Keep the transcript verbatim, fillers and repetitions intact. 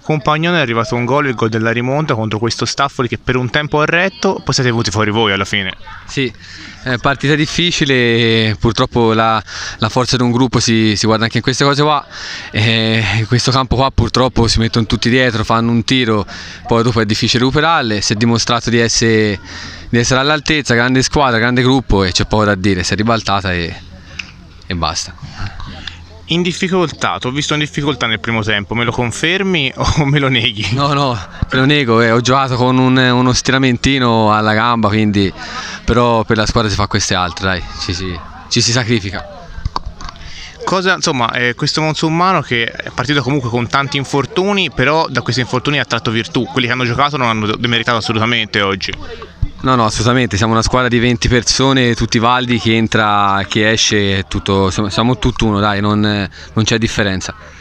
Compagnone è arrivato un gol, il gol della rimonta contro questo Staffoli che per un tempo ha retto, poi siete venuti fuori voi alla fine. Sì, eh, partita difficile, purtroppo la, la forza di un gruppo si, si guarda anche in queste cose qua, eh, in questo campo qua purtroppo si mettono tutti dietro, fanno un tiro, poi dopo è difficile recuperarle, si è dimostrato di essere, di essere all'altezza, grande squadra, grande gruppo e c'è poco da dire, si è ribaltata e, e basta. In difficoltà, ti ho visto in difficoltà nel primo tempo, me lo confermi o me lo neghi? No, no, te lo nego, eh, ho giocato con un, uno stiramentino alla gamba, quindi però per la squadra si fa queste altre, dai, ci si, ci si sacrifica. Cosa, insomma, eh, questo Monsumano che è partito comunque con tanti infortuni, però da questi infortuni ha tratto virtù, quelli che hanno giocato non hanno demeritato assolutamente oggi. No, no, assolutamente, siamo una squadra di venti persone, tutti validi, chi entra, chi esce, tutto, siamo tutt'uno, dai, non, non c'è differenza.